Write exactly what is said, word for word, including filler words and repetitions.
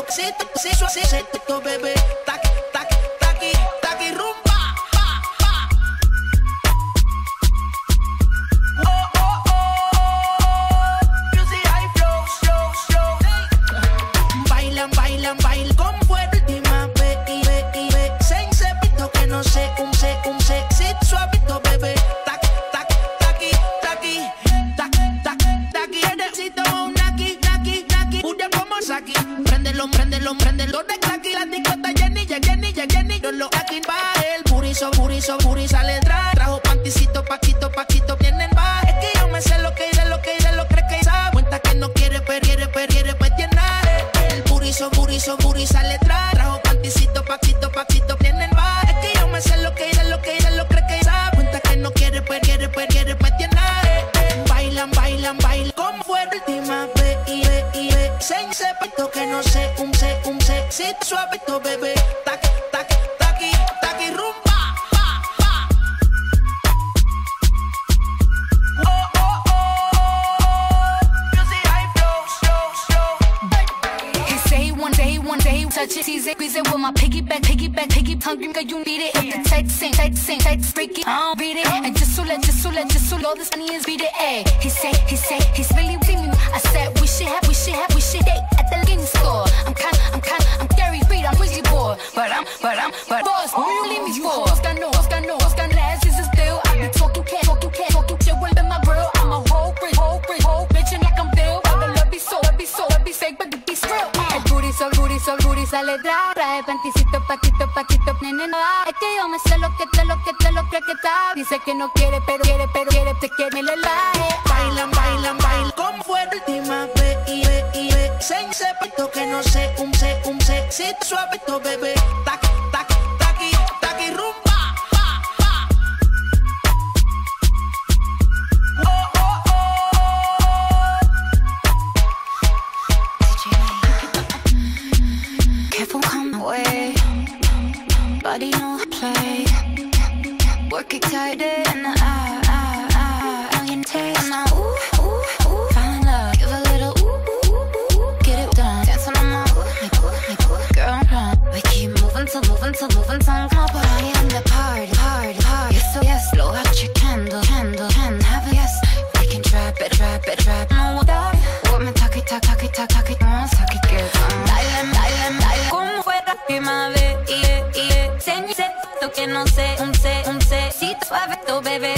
Sí, sí, sí, sí, sí, bebé. Taqui, taqui, taqui, taqui, rumba. Pa, pa. Oh, oh, oh. Music high flow, slow, slow. Bailan, bailan, bailan con fuerte última vez. Y ve, y ve. Sense pito que no sé, un sé, un sé. Sí, suavito, bebé. Taqui, taqui, taqui, taqui, taqui, taqui, taqui. Necesito un naki, naki, naki. Pude como Saki. Préndelo, préndelo, préndelo de cracky. La discota Jenny, ya Jenny, ya Jenny. Yo lo aquí va el burizo, burizo, burizo sale tra. Trajo panticito, paquito, paquito, vienen va. Es que yo me sé lo que iré, lo que iré, lo cree que sabe. Cuenta que no quiere, periere, periere, pues llenar. El burizo, burizo, burizo sale tra. Trajo panticito, paquito, paquito, vienen va. Es que yo me sé lo que iré, lo que iré, lo cree que sabe. Cuenta que no quiere, periere, periere, pues llenar. Bailan, bailan, bailan como fue la última vez. Y ve, y ve. Sense pito que no sé, un sé, un sé. Sí, suavito, bebé. Taqui, taqui, taqui, taqui, rumba. Pa, pa. Oh, oh, oh. Music high flow, slow, slow. He say he want, say he want, say he touch it. Tease it, squeeze it with my piggyback, piggyback, piggy. Hungry, girl, you need it. If the text sing, text sing, text freaky, I don't read it. And just so let, just so let, just so all this money is beat it. Ayy, he say, he say, he's really see me. I said we should have, we should have, we should date at the Lincoln store. I'm kind, I'm kind, I'm Gary Reed, I'm Wizzy boy, but I'm, but I'm, but boss, who you leave me for? Oscar no, Oscar no, Oscar last is a still. I be talking cat, talking cat, talking shit with my grill. I'm a whole bitch, whole bitch, whole bitch, and like I'm Bill. The love be so, love be so, love be fake, but the be real. El booty so, booty so, booty sale tra. Trae panticito, paquito, paquito, nene no va. Es que yo me sé lo que te, lo que te, lo que que está. Dice que no quiere, pero quiere, pero quiere, te quiere, me le laje. Bailan, bailan, bailan como fue la última vez. Y ve, y ve. Sense pito que no sé, un sé, un sé. Sí, suavito, bebé. Taqui, taqui, taqui, taqui, rumba. Pa, pa. Oh, oh, oh. Careful, come away. Body no play. Work it tight and I, I, I, I can taste. And I, ooh, ooh, ooh. Fall in love, give a little ooh, ooh, ooh. Get it done, dance on my ooh, like ooh, like ooh. Girl, run. We keep moving till, moving till, moving till. Come on, party in the party, party, party. Yes, so yes, blow out your candle, candle, candle. Have a yes. We can trap it, trap it, trap. No, that. What me talk it, talk, talk it, talk, talk it. No, talk it, girl. Dale, dale, dale. Como fuera última vez. Y, y, sense, lo que no sé, un sé, un sé. Si suave, tu bebé.